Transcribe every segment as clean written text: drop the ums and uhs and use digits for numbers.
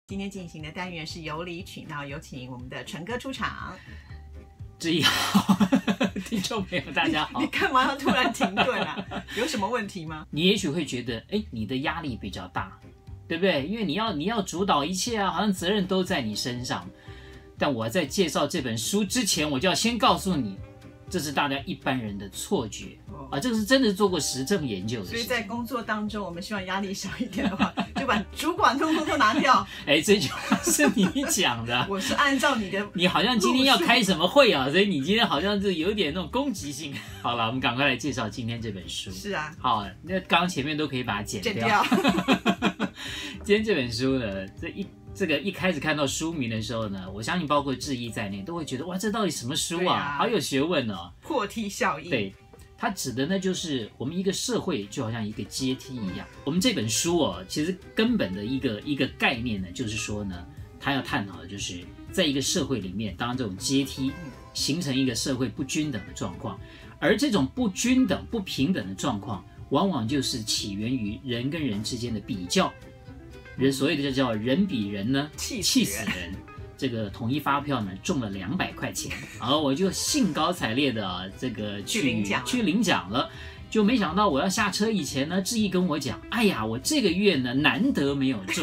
今天进行的单元是有理取闹，有请我们的纯哥出场。 志毅好，听众朋友大家好。 你干嘛要突然停顿啊？有什么问题吗？ 你也许会觉得，你的压力比较大，对不对？因为你要主导一切啊，好像责任都在你身上。但我在介绍这本书之前，我就要先告诉你，这是大家一般人的错觉啊，这个是真的做过实证研究的事情。 所以在工作当中，我们希望压力少一点的话，就把主管通通都拿掉。 这句话是你讲的， 我是按照你的， 你好像今天要开什么会啊，所以你今天好像是有点那种攻击性。好了，我们赶快来介绍今天这本书。 是啊， 好，那刚刚前面都可以把它剪掉。今天这本书呢，这个一开始看到书名的时候呢，我相信包括志毅在内都会觉得，哇，这到底什么书啊？好有学问哦。 破梯效应。 对，它指的呢就是我们一个社会就好像一个阶梯一样。我们这本书其实根本的一个概念呢，就是说呢，它要探讨的就是在一个社会里面，当这种阶梯形成一个社会不均等的状况，而这种不均等、不平等的状况，往往就是起源于人跟人之间的比较。所谓的叫人比人呢，气死人。这个统一发票呢中了200块钱，然后我就兴高采烈的这个去领奖了。就没想到我要下车以前呢，志毅跟我讲，哎呀，我这个月呢难得没有中，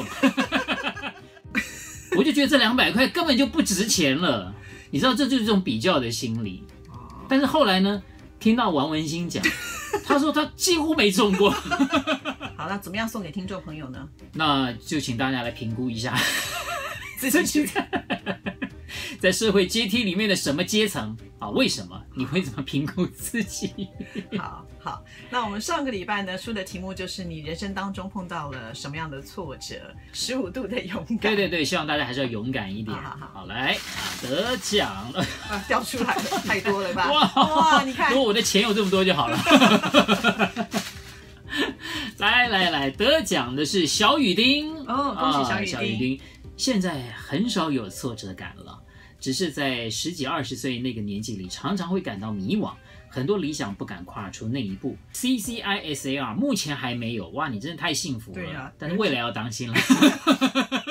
我就觉得这200块根本就不值钱了。你知道，这就是这种比较的心理。但是后来呢，听到王文兴讲，他说他几乎没中过。 好，那怎么样送给听众朋友呢？ 那就请大家来评估一下自己在社会阶梯里面的什么阶层啊？为什么？你会怎么评估自己？ 好，那我们上个礼拜呢，书的题目就是你人生当中碰到了什么样的挫折？15度的勇敢。 对，希望大家还是要勇敢一点。好，来得奖了， 掉出来了，太多了吧？哇，你看， 如果我的钱有这么多就好了。来，得奖的是小雨丁恭喜小雨丁。现在很少有挫折感了，只是在10几20岁那个年纪里，常常会感到迷惘，很多理想不敢跨出那一步。CCISAR 目前还没有，哇，你真的太幸福了。 对啊， 但是未来要当心了。